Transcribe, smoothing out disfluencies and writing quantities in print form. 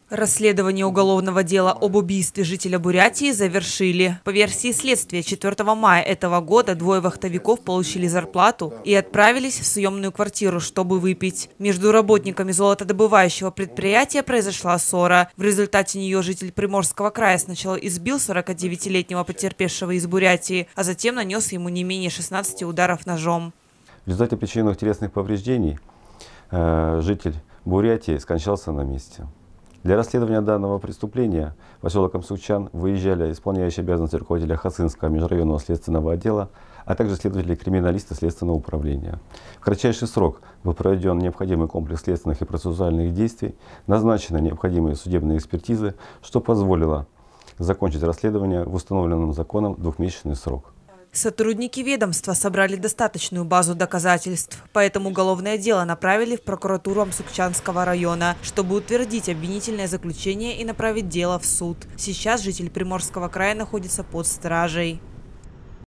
Расследование уголовного дела об убийстве жителя Бурятии завершили. По версии следствия, 4 мая этого года двое вахтовиков получили зарплату и отправились в съемную квартиру, чтобы выпить. Между работниками золотодобывающего предприятия произошла ссора. В результате нее житель Приморского края сначала избил 49-летнего потерпевшего из Бурятии, а затем нанес ему не менее 16 ударов ножом. В результате причиненных телесных повреждений житель Бурятии скончался на месте. Для расследования данного преступления в поселок Камсукчан выезжали исполняющие обязанности руководителя Хасынского межрайонного следственного отдела, а также следователи-криминалисты Следственного управления. В кратчайший срок был проведен необходимый комплекс следственных и процессуальных действий, назначены необходимые судебные экспертизы, что позволило закончить расследование в установленном законом двухмесячный срок. Сотрудники ведомства собрали достаточную базу доказательств, поэтому уголовное дело направили в прокуратуру Амсукчанского района, чтобы утвердить обвинительное заключение и направить дело в суд. Сейчас житель Приморского края находится под стражей.